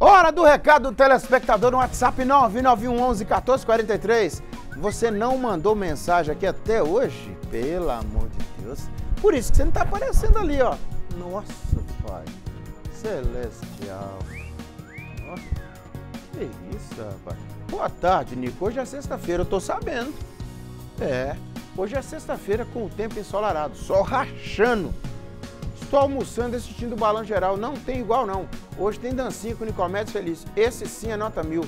Hora do recado do telespectador no WhatsApp 991111443. Você não mandou mensagem aqui até hoje? Pelo amor de Deus. Por isso que você não tá aparecendo ali, ó. Nossa, Pai Celestial. Ó, que isso, rapaz. Boa tarde, Nico. Hoje é sexta-feira, eu tô sabendo. Hoje é sexta-feira com o tempo ensolarado, sol rachando. Estou almoçando e assistindo o Balanço Geral. Não tem igual, não. Hoje tem dancinha com o Nicomedes Feliz. Esse sim é nota 1000.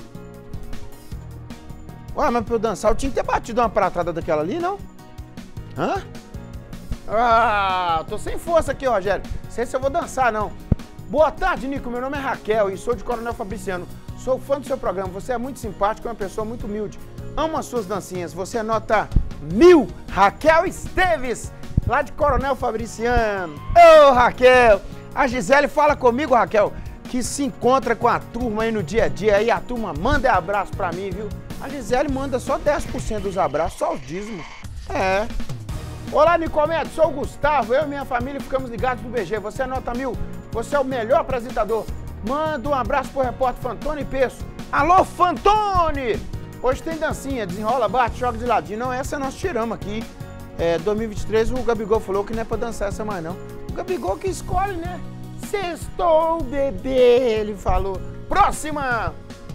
Ué, mas pra eu dançar, eu tinha que ter batido uma pratada daquela ali, não? Hã? Ah, tô sem força aqui, Rogério. Não sei se eu vou dançar, não. Boa tarde, Nico. Meu nome é Raquel e sou de Coronel Fabriciano. Sou fã do seu programa. Você é muito simpático e uma pessoa muito humilde. Amo as suas dancinhas. Você é nota 1000. Raquel Esteves, lá de Coronel Fabriciano. Ô, Raquel. A Gisele fala comigo, Raquel, que se encontra com a turma aí no dia a dia. Aí a turma manda abraço pra mim, viu? A Gisele manda só 10% dos abraços, só os dízimos. Olá, Nicomedes, sou o Gustavo. Eu e minha família ficamos ligados no BG. Você é nota 1000. Você é o melhor apresentador. Manda um abraço pro repórter Fantoni Peço. Alô, Fantoni! Hoje tem dancinha, desenrola, bate, joga de ladinho. Não, essa nós tiramos aqui. 2023 o Gabigol falou que não é pra dançar essa mais, não. O Gabigol que escolhe, né? Sextou, bebê, ele falou. Próxima!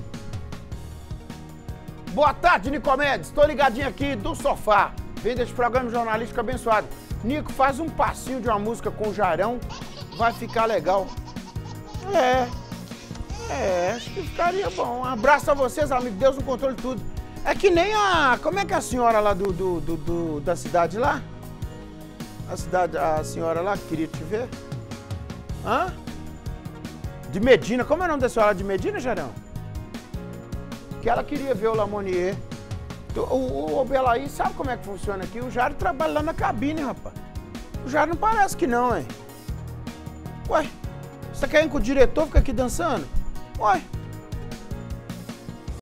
Boa tarde, Nicomedes. Estou ligadinho aqui do sofá, vendo esse programa jornalístico abençoado. Nico, faz um passinho de uma música com o Jairão, vai ficar legal. Acho que ficaria bom. Um abraço a vocês, amigos. Deus no controle de tudo. É que nem a... Como é que é a senhora lá da cidade lá? A senhora lá que queria te ver? Hã? De Medina. Como é o nome da senhora de Medina, Jairão? Que ela queria ver o Lamonier. O Belaí, sabe como é que funciona aqui? O Jairo trabalha lá na cabine, rapaz. O Jairo não parece que não, hein? Ué, você quer ir com o diretor ficar aqui dançando? Ué,